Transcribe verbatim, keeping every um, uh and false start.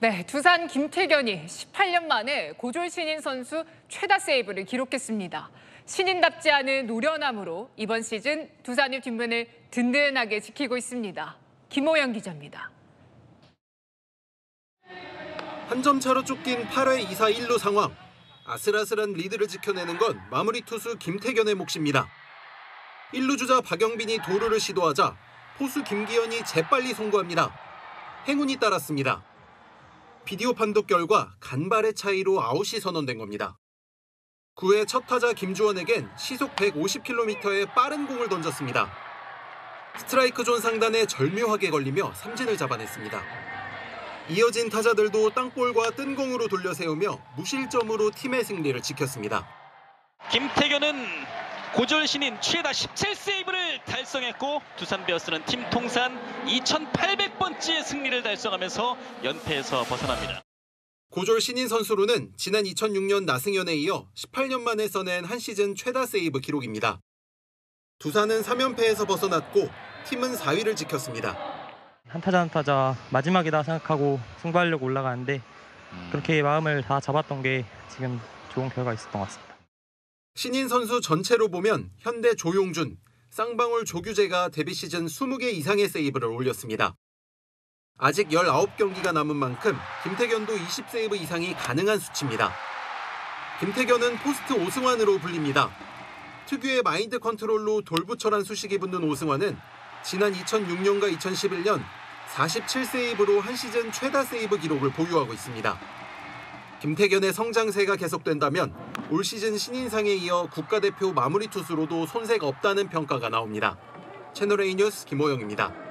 네, 두산 김태견이 십팔 년 만에 고졸 신인 선수 최다 세이브를 기록했습니다. 신인답지 않은 노련함으로 이번 시즌 두산의 뒷문을 든든하게 지키고 있습니다. 김호영 기자입니다. 한 점 차로 쫓긴 팔 회 이 사 일 루 상황. 아슬아슬한 리드를 지켜내는 건 마무리 투수 김태견의 몫입니다. 일 루 주자 박영빈이 도루를 시도하자 포수 김기현이 재빨리 송구합니다. 행운이 따랐습니다. 비디오 판독 결과 간발의 차이로 아웃이 선언된 겁니다. 구 회 첫 타자 김주원에겐 시속 백오십 킬로미터의 빠른 공을 던졌습니다. 스트라이크 존 상단에 절묘하게 걸리며 삼진을 잡아냈습니다. 이어진 타자들도 땅볼과 뜬 공으로 돌려 세우며 무실점으로 팀의 승리를 지켰습니다. 김태견은 고졸 신인 최다 십칠 세이브를 달성했고 두산 베어스는 팀 통산 이천팔백 번째 승리를 달성하면서 연패에서 벗어납니다. 고졸 신인 선수로는 지난 이천육 년 나승현에 이어 십팔 년 만에 써낸 한 시즌 최다 세이브 기록입니다. 두산은 삼 연패에서 벗어났고 팀은 사 위를 지켰습니다. 한타자 한타자 마지막이다 생각하고 승부하려고 올라가는데 그렇게 마음을 다 잡았던 게 지금 좋은 결과가 있었던 것 같습니다. 신인 선수 전체로 보면 현대 조용준, 쌍방울 조규재가 데뷔 시즌 이십 개 이상의 세이브를 올렸습니다. 아직 열아홉 경기가 남은 만큼 김태견도 이십 세이브 이상이 가능한 수치입니다. 김태견은 포스트 오승환으로 불립니다. 특유의 마인드 컨트롤로 돌부처란 수식이 붙는 오승환은 지난 이천육 년과 이천십일 년 사십칠 세이브로 한 시즌 최다 세이브 기록을 보유하고 있습니다. 김태견의 성장세가 계속된다면 올 시즌 신인상에 이어 국가대표 마무리 투수로도 손색 없다는 평가가 나옵니다. 채널A 뉴스 김호영입니다.